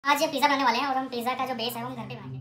आज ये पिज़्ज़ा बनाने वाले हैं और हम पिज़्ज़ा का जो बेस है वो हम घर पे बनाएंगे।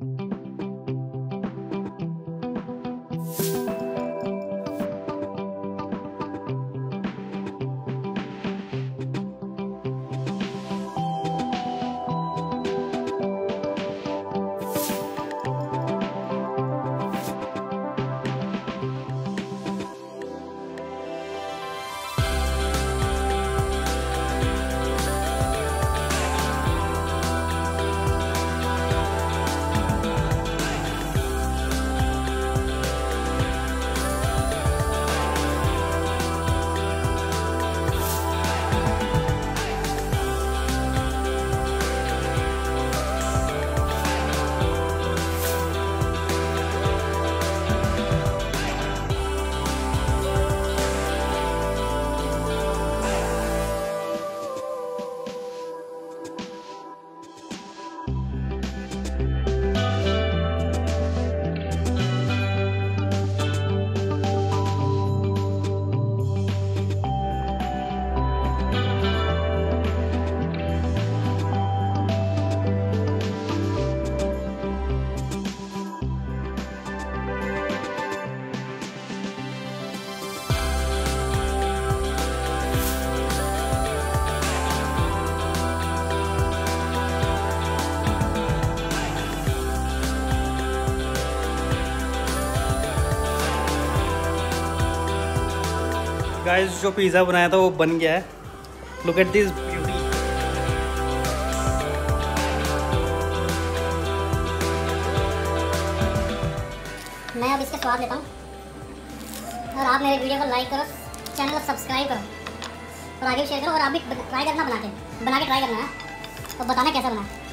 गाइस जो पिज़्ज़ा बनाया था वो बन गया है। Look at this beauty. मैं अब इसके स्वाद लेता हूँ और आप मेरे वीडियो को लाइक करो, चैनल को सब्सक्राइब करो और आगे भी शेयर करो और आप भी ट्राई करना बना के ट्राई करना है और बताना कैसा बना है।